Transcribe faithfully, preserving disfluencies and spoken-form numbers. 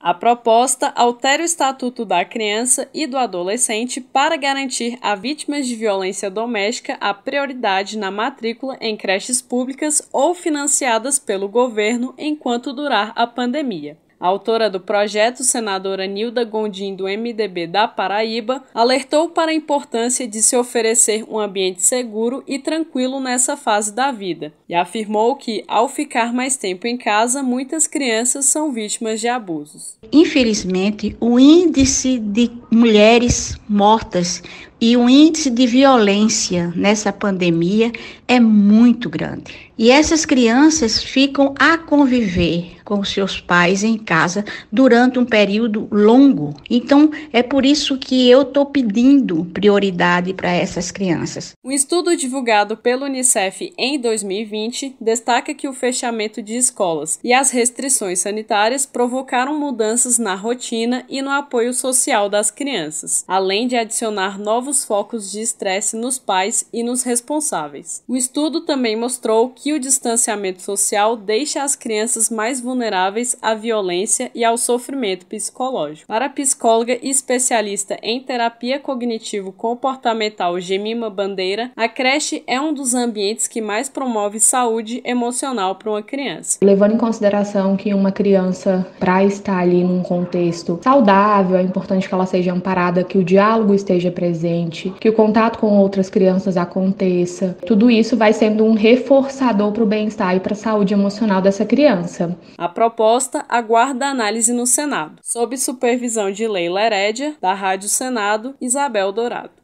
A proposta altera o Estatuto da Criança e do Adolescente para garantir a vítimas de violência doméstica a prioridade na matrícula em creches públicas ou financiadas pelo governo enquanto durar a pandemia. A autora do projeto, senadora Nilda Gondim, do M D B da Paraíba, alertou para a importância de se oferecer um ambiente seguro e tranquilo nessa fase da vida e afirmou que, ao ficar mais tempo em casa, muitas crianças são vítimas de abusos. Infelizmente, o índice de mulheres mortas e o índice de violência nessa pandemia é muito grande. E essas crianças ficam a conviver com seus pais em casa durante um período longo. Então, é por isso que eu estou pedindo prioridade para essas crianças. Um estudo divulgado pelo Unicef em dois mil e vinte destaca que o fechamento de escolas e as restrições sanitárias provocaram mudanças na rotina e no apoio social das crianças, além de adicionar novos focos de estresse nos pais e nos responsáveis. O estudo também mostrou que o distanciamento social deixa as crianças mais vulneráveis à violência e ao sofrimento psicológico. Para a psicóloga e especialista em terapia cognitivo-comportamental Gemima Bandeira, a creche é um dos ambientes que mais promove saúde emocional para uma criança. Levando em consideração que uma criança, para estar ali num contexto saudável, é importante que ela seja amparada, que o diálogo esteja presente, que o contato com outras crianças aconteça. Tudo isso vai sendo um reforçador para o bem-estar e para a saúde emocional dessa criança. A proposta aguarda análise no Senado, sob supervisão de Leila Herédia, da Rádio Senado, Isabel Dourado.